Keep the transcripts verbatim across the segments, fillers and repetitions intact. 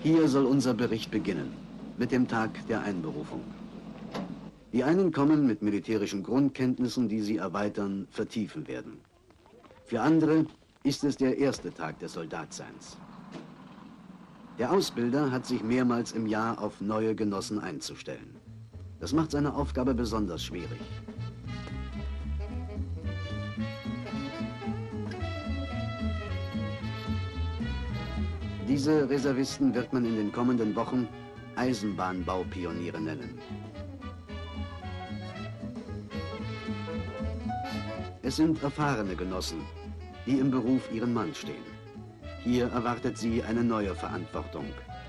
Hier soll unser Bericht beginnen, mit dem Tag der Einberufung. Die einen kommen mit militärischen Grundkenntnissen, die sie erweitern, vertiefen werden. Für andere ist es der erste Tag des Soldatseins. Der Ausbilder hat sich mehrmals im Jahr auf neue Genossen einzustellen. Das macht seine Aufgabe besonders schwierig. Diese Reservisten wird man in den kommenden Wochen Eisenbahnbaupioniere nennen. Es sind erfahrene Genossen, die im Beruf ihren Mann stehen. Hier erwartet sie eine neue Verantwortung.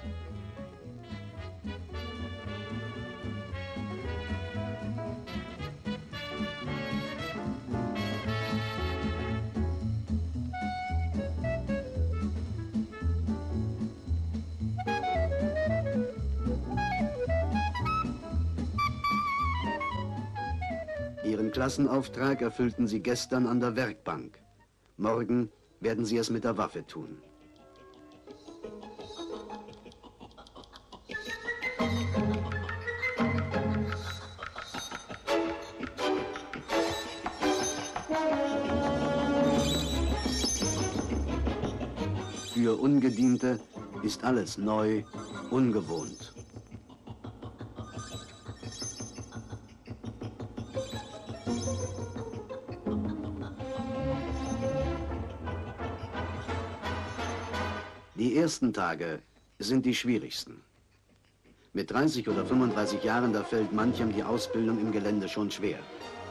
Ihren Klassenauftrag erfüllten sie gestern an der Werkbank. Morgen werden sie es mit der Waffe tun. Für Ungediente ist alles neu, ungewohnt. Die ersten Tage sind die schwierigsten. Mit dreißig oder fünfunddreißig Jahren, da fällt manchem die Ausbildung im Gelände schon schwer.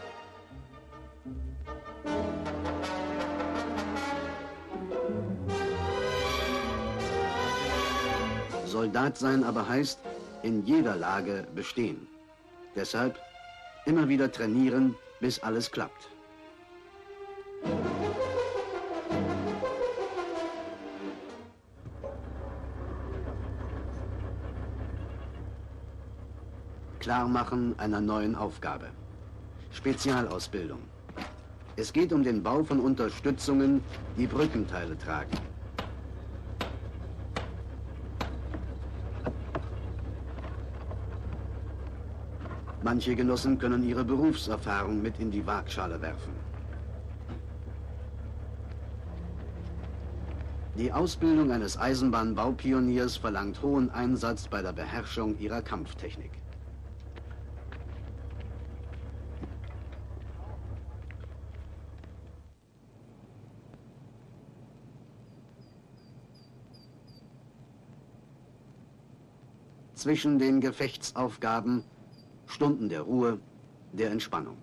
Soldat sein aber heißt, in jeder Lage bestehen. Deshalb immer wieder trainieren, bis alles klappt. Klarmachen einer neuen Aufgabe. Spezialausbildung. Es geht um den Bau von Unterstützungen, die Brückenteile tragen. Manche Genossen können ihre Berufserfahrung mit in die Waagschale werfen. Die Ausbildung eines Eisenbahnbaupioniers verlangt hohen Einsatz bei der Beherrschung ihrer Kampftechnik. Zwischen den Gefechtsaufgaben Stunden der Ruhe, der Entspannung.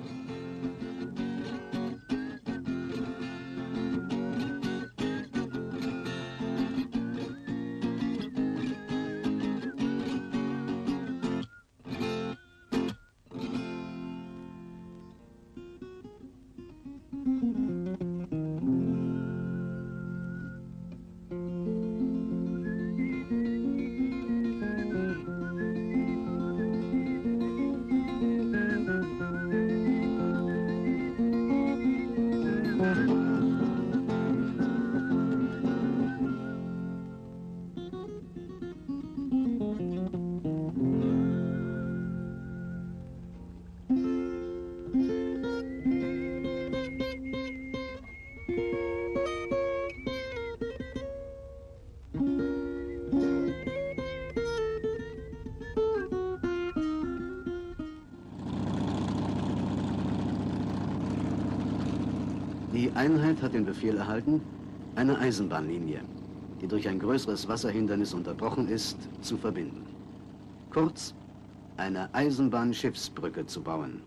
Die Einheit hat den Befehl erhalten, eine Eisenbahnlinie, die durch ein größeres Wasserhindernis unterbrochen ist, zu verbinden. Kurz, eine Eisenbahnschiffsbrücke zu bauen.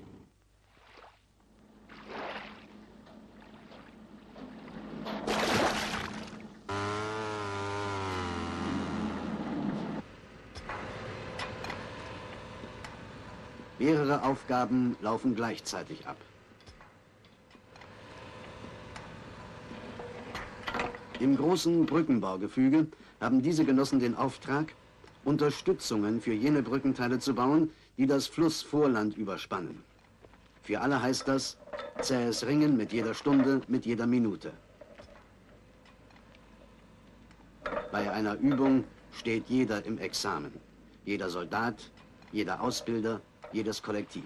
Mehrere Aufgaben laufen gleichzeitig ab. Im großen Brückenbaugefüge haben diese Genossen den Auftrag, Unterstützungen für jene Brückenteile zu bauen, die das Flussvorland überspannen. Für alle heißt das zähes Ringen mit jeder Stunde, mit jeder Minute. Bei einer Übung steht jeder im Examen. Jeder Soldat, jeder Ausbilder, jedes Kollektiv.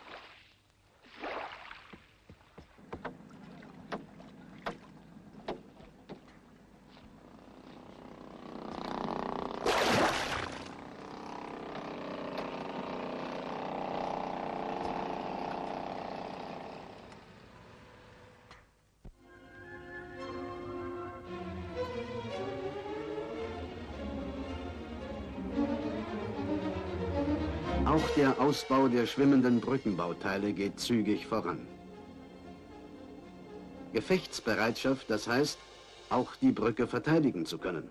Auch der Ausbau der schwimmenden Brückenbauteile geht zügig voran. Gefechtsbereitschaft, das heißt, auch die Brücke verteidigen zu können.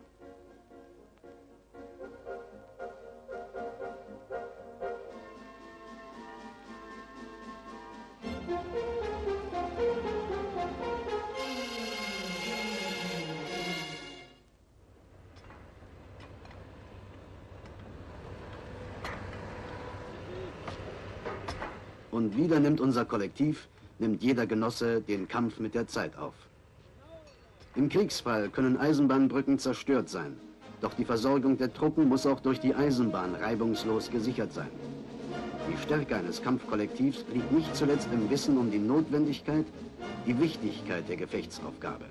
Und wieder nimmt unser Kollektiv, nimmt jeder Genosse den Kampf mit der Zeit auf. Im Kriegsfall können Eisenbahnbrücken zerstört sein. Doch die Versorgung der Truppen muss auch durch die Eisenbahn reibungslos gesichert sein. Die Stärke eines Kampfkollektivs liegt nicht zuletzt im Wissen um die Notwendigkeit, die Wichtigkeit der Gefechtsaufgabe.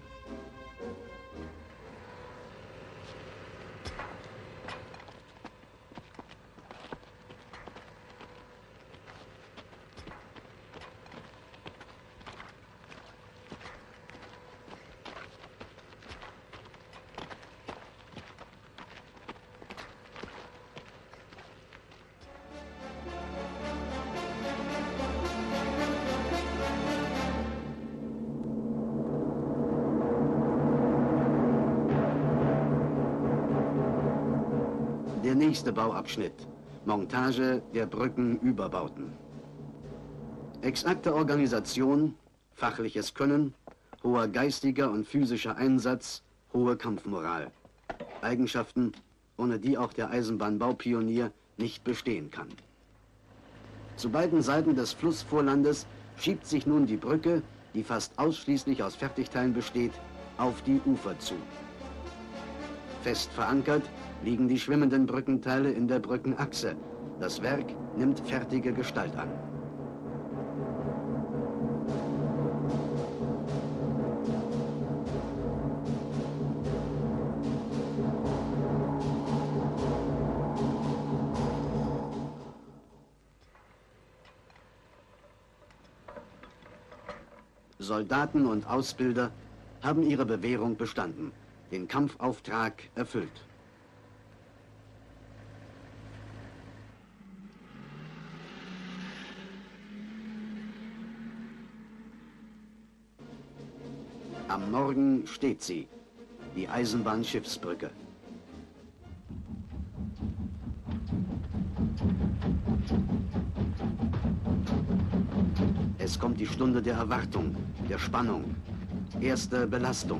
Der nächste Bauabschnitt: Montage der Brückenüberbauten. Exakte Organisation, fachliches Können, hoher geistiger und physischer Einsatz, hohe Kampfmoral. Eigenschaften, ohne die auch der Eisenbahnbaupionier nicht bestehen kann. Zu beiden Seiten des Flussvorlandes schiebt sich nun die Brücke, die fast ausschließlich aus Fertigteilen besteht, auf die Ufer zu. Fest verankert liegen die schwimmenden Brückenteile in der Brückenachse. Das Werk nimmt fertige Gestalt an. Soldaten und Ausbilder haben ihre Bewährung bestanden, den Kampfauftrag erfüllt. Am Morgen steht sie, die Eisenbahnschiffsbrücke. Es kommt die Stunde der Erwartung, der Spannung, erster Belastung.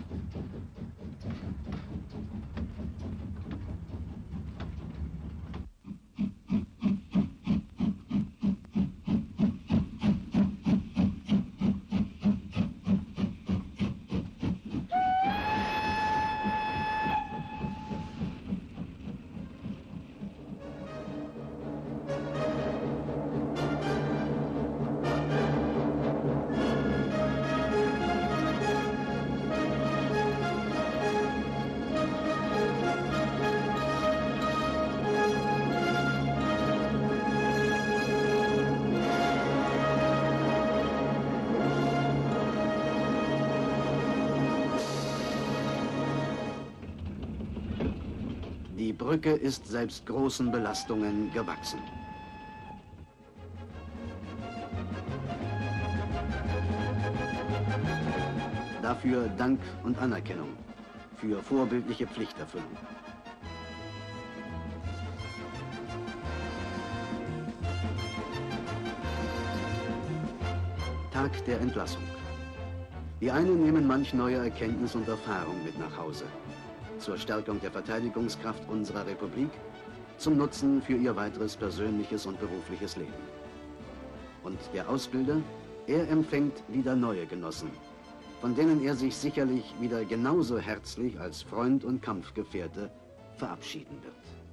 Die Brücke ist selbst großen Belastungen gewachsen. Dafür Dank und Anerkennung, für vorbildliche Pflichterfüllung. Tag der Entlassung. Die einen nehmen manch neue Erkenntnis und Erfahrung mit nach Hause. Zur Stärkung der Verteidigungskraft unserer Republik, zum Nutzen für ihr weiteres persönliches und berufliches Leben. Und der Ausbilder, er empfängt wieder neue Genossen, von denen er sich sicherlich wieder genauso herzlich als Freund und Kampfgefährte verabschieden wird.